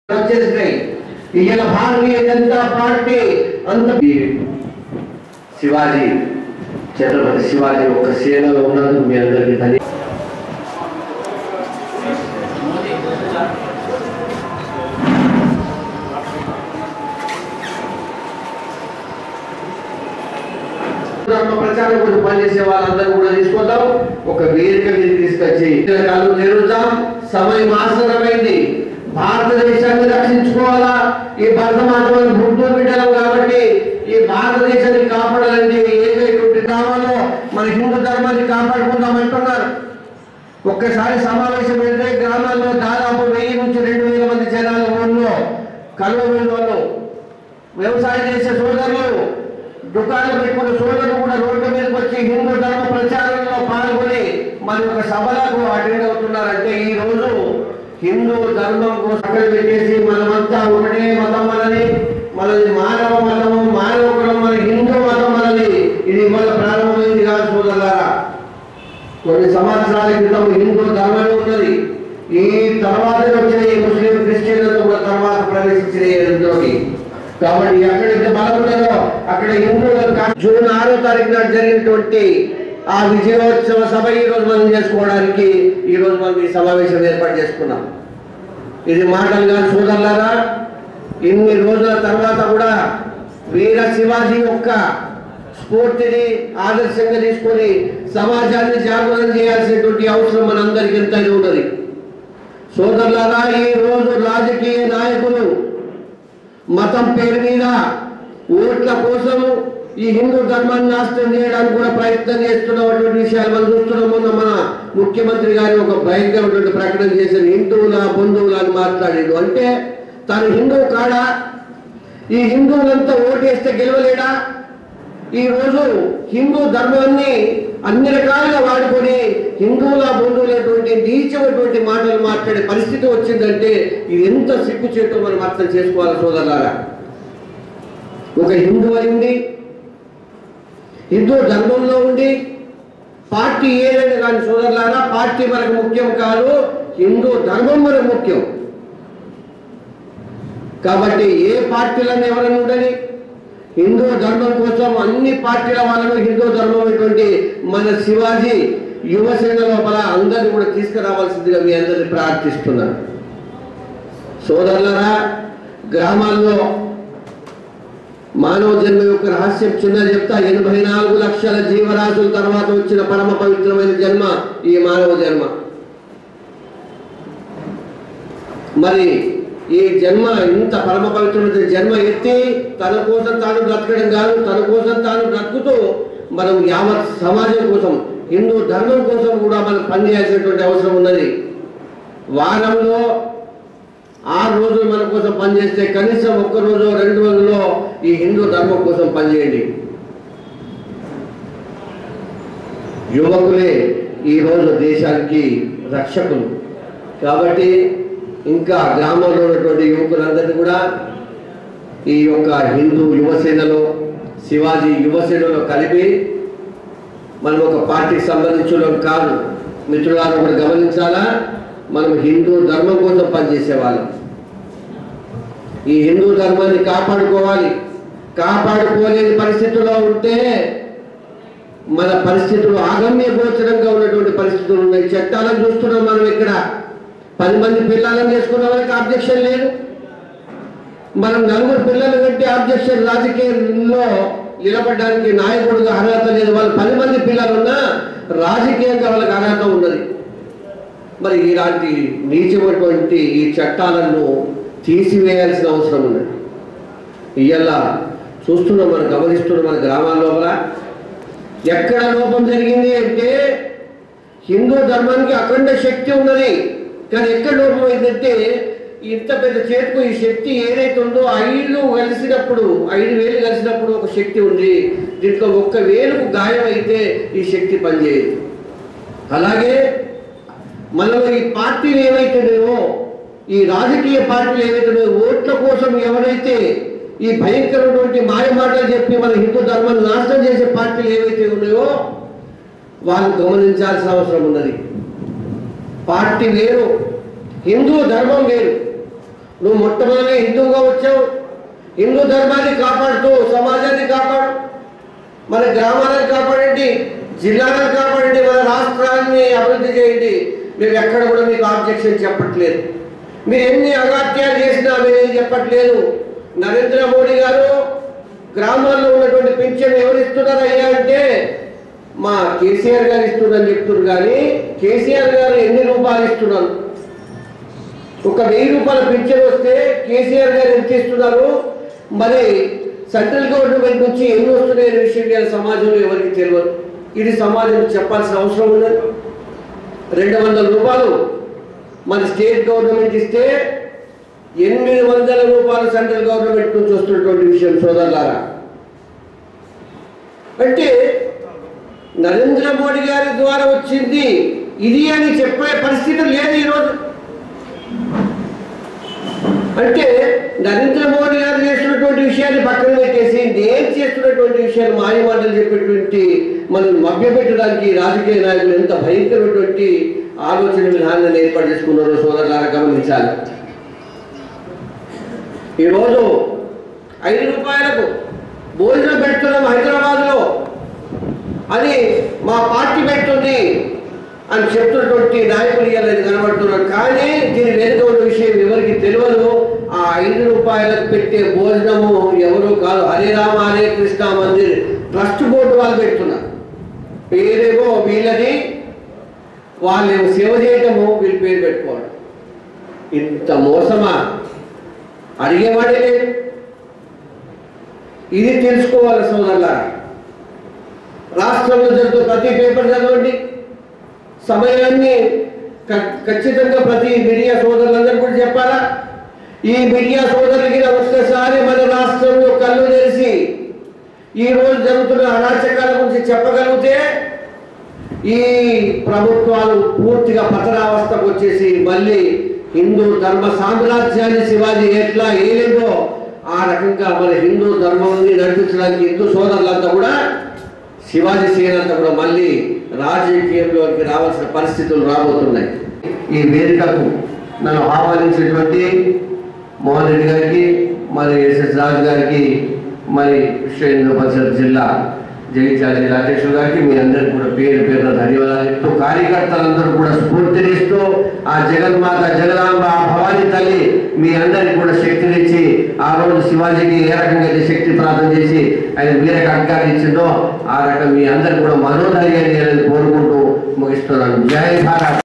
వచ్చేసినాయి. ఇవాళ భారతీయ జనతా పార్టీ అంత శివాజీ ఛత్రపతి శివాజీ ఒక సేనలో ఉన్నందుకు మీ అందరికీ ప్రచారం కోసం పనిచేసే వాళ్ళందరూ కూడా తీసుకుందాం, ఒక వేదిక మీద తీసుకొచ్చి జరుగుతాం. సమయం ఆసనమైంది. భారతదేశాన్ని రక్షించుకోవాలా. ఈ భరతమాతమైన బుద్ధు బిడ్డలం కాబట్టి ఈ భారతదేశాన్ని కాపాడాలంటే ఏదైతే గ్రామాల్లో మన హిందూ ధర్మాన్ని కాపాడుకుందామంటున్నారు. ఒక్కసారి సమావేశం పెడితే గ్రామాల్లో దాదాపు 1000 నుంచి 2000 మంది జనాలు ఊళ్ళో కలువ వాళ్ళు వ్యవసాయం చేసే సోదరులు, దుకాణాలు పెట్టుకున్న సోదరులు కూడా రోడ్ల మీదకి వచ్చి హిందూ ధర్మ ప్రచారంలో పాల్గొని మరి ఒక సభలకు అటెండ్ అవుతున్నారంటే ఈ రోజు హిందూ ధర్మం కోసం పెట్టేసి మనమంతా ఒకటే మతం మనది, మనది మానవ మతము, మానవ కులం మన హిందూ మతం మనది. ఇది ఇవాళ ప్రారంభమైంది కాదు సోదరులారా. కొన్ని సంవత్సరాల క్రితం హిందూ ధర్మమే ఉన్నది. ఈ తర్వాత వచ్చిన ఈ ముస్లిం క్రిస్టియన్లతో కూడా తర్వాత ప్రవేశించిన హిందువుకి. కాబట్టి ఎక్కడైతే బలం ఉన్నదో అక్కడ హిందువులకు జూన్ 6వ తారీఖు నాడు జరిగినటువంటి ఆ విజయోత్సవ సభ ఈ రోజు మనం చేసుకోవడానికి ఈ రోజు మనం ఈ సమావేశం ఏర్పాటు చేసుకున్నాం. ఇది మాటలు కాదు సోదరులారా. ఇన్ని రోజుల తర్వాత కూడా వీర శివాజీ యొక్క స్ఫూర్తిని ఆదర్శంగా తీసుకొని సమాజాన్ని జాగృతం చేయాల్సినటువంటి అవసరం మనందరికీ ఎంతైనా ఉన్నది సోదరులారా. ఈ రోజు రాజకీయ నాయకులు మతం పేరు మీద ఓట్ల కోసం ఈ హిందూ ధర్మాన్ని నాశనం చేయడానికి కూడా ప్రయత్నం చేస్తున్నటువంటి విషయాలు మనం చూస్తున్నాము. మన ముఖ్యమంత్రి గారి ఒక భయంకరమైనటువంటి ప్రకటన చేసిన హిందువుల బంధువుల అని మాట్లాడేది. అంటే తను హిందువు కాడా? ఈ హిందువులంతా ఓటేస్తే గెలవలేడా? ఈ రోజు హిందూ ధర్మాన్ని అన్ని రకాలుగా వాడుకొని హిందువుల బంధువులైనటువంటి నీచమైనటువంటి మాటలు మాట్లాడే పరిస్థితి వచ్చిందంటే ఇది ఎంత సిగ్గుచేటో మనం అర్థం చేసుకోవాలి సోదరులారా. ఒక హిందూ అయింది, హిందూ ధర్మంలో ఉండి పార్టీ ఏదైనా కానీ సోదరులారా, పార్టీ మనకు ముఖ్యం కాదు, హిందూ ధర్మం మనకు ముఖ్యం. కాబట్టి ఏ పార్టీలను ఎవరైనా ఉండని హిందూ ధర్మం కోసం అన్ని పార్టీల వాళ్ళను హిందూ ధర్మం అనేటువంటి మన శివాజీ యువసేన లోపల అందరినీ కూడా తీసుకురావాల్సిందిగా మీ అందరినీ ప్రార్థిస్తున్నాను సోదరులారా. గ్రామాల్లో మానవ జన్మ యొక్క రహస్యం చిన్నది చెప్తా. 84 లక్షల జీవరాశుల తర్వాత వచ్చిన పరమ పవిత్రమైన జన్మ ఈ మానవ జన్మ. మరి ఈ జన్మ ఇంత పరమ పవిత్రమైన జన్మ ఎత్తి తన కోసం తాను బ్రతకడం కాదు, తన కోసం తాను బ్రతుకుతూ మనం యావత్ సమాజం కోసం హిందూ ధర్మం కోసం కూడా మనం పనిచేయాల్సినటువంటి అవసరం ఉన్నది. వారంలో 6 రోజులు మన కోసం పనిచేస్తే కనీసం 1 రోజు 2 రోజుల్లో ఈ హిందూ ధర్మం కోసం పనిచేయండి. యువకులే ఈరోజు దేశానికి రక్షకులు. కాబట్టి ఇంకా గ్రామంలో ఉన్నటువంటి యువకులందరినీ కూడా ఈ యొక్క హిందూ యువసేనలో శివాజీ యువసేనలో కలిపి మనం ఒక పార్టీకి సంబంధించిన కాదు మిత్రులను కూడా గమనించాలా. మనం హిందూ ధర్మం కోసం పనిచేసేవాళ్ళం. ఈ హిందూ ధర్మాన్ని కాపాడుకోవాలి. కాపాడుకోలేని పరిస్థితుల్లో ఉంటే మన పరిస్థితులు ఆగమ్య గోచరంగా ఉన్నటువంటి పరిస్థితులు ఉన్నాయి. చట్టాలను చూస్తున్నాం మనం. ఇక్కడ 10 మంది పిల్లలను చేసుకున్న వాళ్ళకి ఆబ్జెక్షన్ లేదు. మనం 4 పిల్లలు పెట్టి ఆబ్జెక్షన్ రాజకీయంలో నిలబడడానికి నాయకుడిగా అర్హత లేదు. వాళ్ళు 10 మంది పిల్లలున్నా రాజకీయంగా వాళ్ళకి అర్హత ఉన్నది. మరి ఇలాంటి నీచమైనటువంటి ఈ చట్టాలను తీసివేయాల్సిన అవసరం ఉన్నది. ఇవాళ చూస్తున్నాం, మనం గమనిస్తున్నాం. మన గ్రామాల లోపల ఎక్కడ లోపం జరిగింది అంటే హిందూ ధర్మానికి అఖండ శక్తి ఉన్నది. కానీ ఎక్కడ లోపం అయిందంటే ఇంత పెద్ద చేతుకు ఈ శక్తి ఏదైతే ఉందో 5 కలిసినప్పుడు 5 వేలు కలిసినప్పుడు ఒక శక్తి ఉంది. దీంట్లో 1 వేలుకు గాయం అయితే ఈ శక్తి పనిచేయదు. అలాగే మనలో ఈ పార్టీలు ఏవైతున్నాయో, ఈ రాజకీయ పార్టీలు ఏవైతున్నాయో, ఓట్ల కోసం ఎవరైతే ఈ భయంకరమైనటువంటి మాయ మాటలు చెప్పి మన హిందూ ధర్మాన్ని నాశనం చేసే పార్టీలు ఏవైతే ఉన్నాయో వాళ్ళు గమనించాల్సిన అవసరం ఉన్నది. పార్టీ వేరు, హిందూ ధర్మం వేరు. నువ్వు మొట్టమొదటి హిందువుగా వచ్చావు, హిందూ ధర్మాన్ని కాపాడుతూ సమాజాన్ని కాపాడు, మన గ్రామాలను కాపాడండి, జిల్లాలను కాపాడండి, మన రాష్ట్రాన్ని అభివృద్ధి చేయండి. మేము ఎక్కడ కూడా మీకు ఆబ్జెక్షన్ చెప్పట్లేదు. మీరు ఎన్ని అగాత్యాలు చేసినా మేము చెప్పట్లేదు. నరేంద్ర మోడీ గారు గ్రామాల్లో ఉన్నటువంటి పింఛన్ ఎవరు ఇస్తున్నారు అయ్యా అంటే మా కేసీఆర్ గారు ఇస్తున్నారని చెప్తున్నారు. కానీ కేసీఆర్ గారు ఎన్ని రూపాయలు ఇస్తున్నారు? ఒక 1000 రూపాయల పింఛన్ వస్తే కేసీఆర్ గారు ఎంత ఇస్తున్నారు? మరి సెంట్రల్ గవర్నమెంట్ నుంచి ఎన్ని వస్తున్నాయనే విషయం సమాజంలో ఎవరికి తెలియదు. ఇది సమాజం చెప్పాల్సిన అవసరం ఉన్నది. 200 రూపాయలు మన స్టేట్ గవర్నమెంట్ ఇస్తే 800 రూపాయలు సెంట్రల్ గవర్నమెంట్ నుంచి వస్తున్నటువంటి విషయం సోదరులారా. అంటే నరేంద్ర మోడీ గారి ద్వారా వచ్చింది ఇది అని చెప్పే పరిస్థితి లేదు ఈరోజు. అంటే నరేంద్ర మోడీ గారు చేస్తున్నటువంటి విషయాన్ని పక్కన పెట్టేసి నేను చేస్తున్నటువంటి విషయాలు మాయమాటలు చెప్పేటువంటి మనం మభ్యపెట్టడానికి రాజకీయ నాయకులు ఎంత భయంకరమైనటువంటి ఆలోచన విధానాన్ని ఏర్పాటు చేసుకున్నారో సోదరులారా గమనించాలి. ఈరోజు 5 రూపాయలకు భోజనం పెడుతున్నాం హైదరాబాద్లో అని మా పార్టీ పెడుతుంది అని చెప్తున్నటువంటి నాయకులు ఇవ్వాలని కనబడుతున్నారు. కానీ దీని వెనుక ఉన్న విషయం ఎవరికి తెలియదు. ఆ 5 రూపాయలకు పెట్టే భోజనము ఎవరు కాదు, హరే రామ హరే కృష్ణ మందిర్ ట్రస్ట్ బోర్డు వాళ్ళు పెడుతున్నారు. పేరేమో వీళ్ళని, వాళ్ళేమో సేవ చేయటము, వీళ్ళు పేరు పెట్టుకోవడం. ఇంత మోసమా? అడిగేవాడే లేదు. ఇది తెలుసుకోవాలి సోదరులారా. రాష్ట్రంలో జరుగుతున్న ప్రతి పేపర్ చదవండి. సమయాన్ని ఖచ్చితంగా ప్రతి మీడియా సోదరులందరూ కూడా చెప్పాలా. ఈ మీడియా సోదరులకి ఒక్కసారి మన రాష్ట్రంలో కళ్ళు తెరిచి ఈ రోజు జరుగుతున్న అరాచకాల గురించి చెప్పగలిగితే ఈ ప్రభుత్వాలు పూర్తిగా పతనావస్థకు వచ్చేసి మళ్ళీ హిందూ ధర్మ సామ్రాజ్యాన్ని శివాజీ ఎట్లా ఏలేదో ఆ రకంగా మన హిందూ ధర్మాన్ని నడిపించడానికి హిందూ సోదరులంతా కూడా శివాజీ సేనంతా కూడా మళ్ళీ రాజకీయంలోకి రావాల్సిన పరిస్థితులు రాబోతున్నాయి. ఈ వేదికకు నన్ను ఆహ్వానించినటువంటి మోహన్ రెడ్డి గారికి, మరి ఎస్ఎస్ రాజు గారికి, మరి విశ్వ పరిషత్ జిల్లా జగిత్యాల జిల్లా అధ్యక్షులు గారికి మీ అందరికీ కూడా పేరు పేరున ధన్యవాదాలు చెప్తూ, కార్యకర్తలందరూ కూడా స్ఫూర్తినిస్తూ ఆ జగన్మాత జగదాంబ భవానీ తల్లి మీ అందరికీ కూడా శక్తినిచ్చి ఆ రోజు శివాజీకి ఏ రకంగా శక్తి ప్రార్థన చేసి ఆయన వీర ఖడ్గాన్ని ఇచ్చిందో ఆ రకం మీ అందరికీ కూడా మనోధైర్యాన్ని కోరుకుంటూ ముగిస్తున్నాను. జై భారత్.